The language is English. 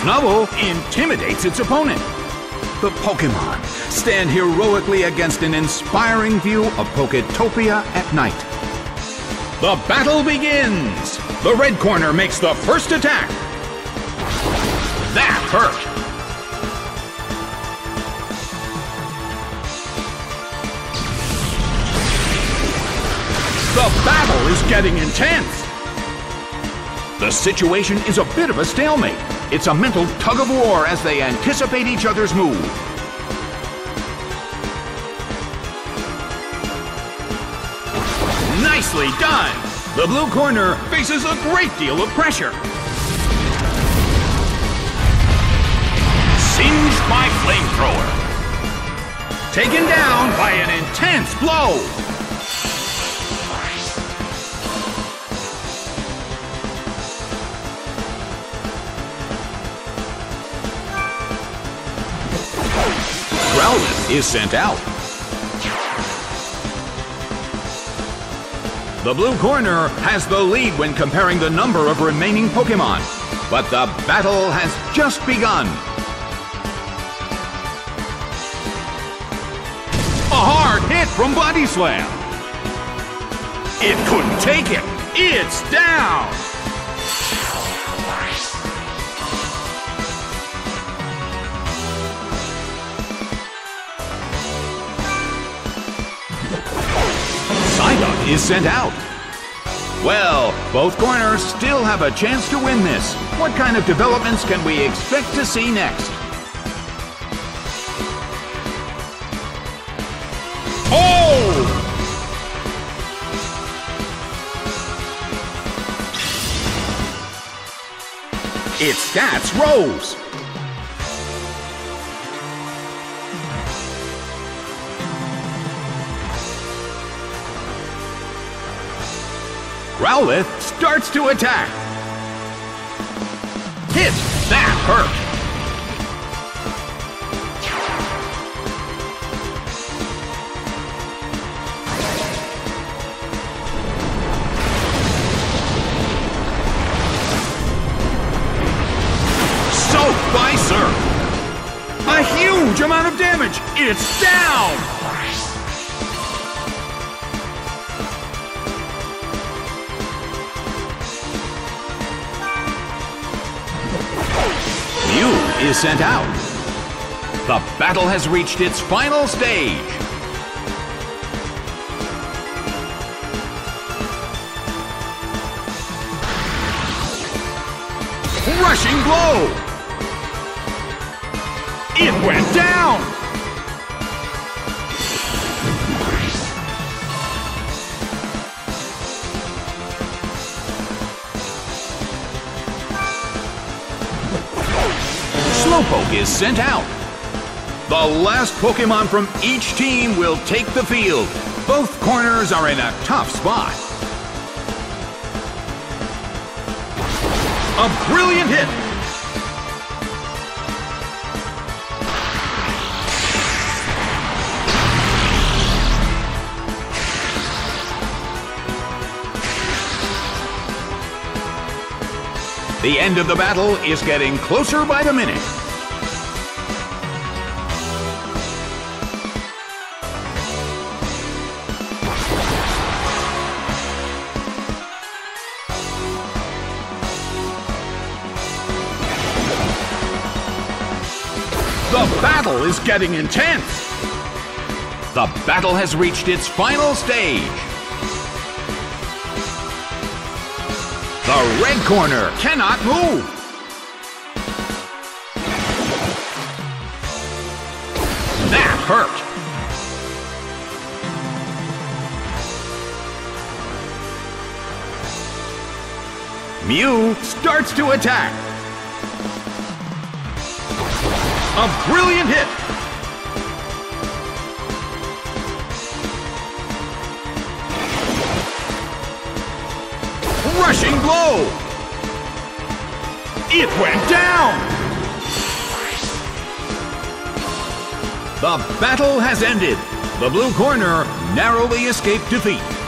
Snubbull intimidates its opponent. The Pokémon stand heroically against an inspiring view of Poketopia at night. The battle begins! The red corner makes the first attack. That hurt! The battle is getting intense! The situation is a bit of a stalemate. It's a mental tug-of-war as they anticipate each other's move. Nicely done! The blue corner faces a great deal of pressure. Singed by Flamethrower. Taken down by an intense blow. Growlithe is sent out. The blue corner has the lead when comparing the number of remaining Pokémon, but the battle has just begun. A hard hit from Body Slam. It couldn't take it. It's down. Psyduck is sent out. Well, both corners still have a chance to win this. What kind of developments can we expect to see next? Oh! Its stats rose. Growlithe starts to attack. Hit! That hurt! Soaked by Surf. A huge amount of damage. It's down! Mew is sent out. The battle has reached its final stage. Rushing blow! It went down! Slowpoke is sent out. The last Pokémon from each team will take the field. Both corners are in a tough spot. A brilliant hit. The end of the battle is getting closer by the minute. The battle is getting intense. The battle has reached its final stage. The red corner cannot move. That hurt. Mew starts to attack. A brilliant hit. Rushing blow! It went down! The battle has ended. The blue corner narrowly escaped defeat.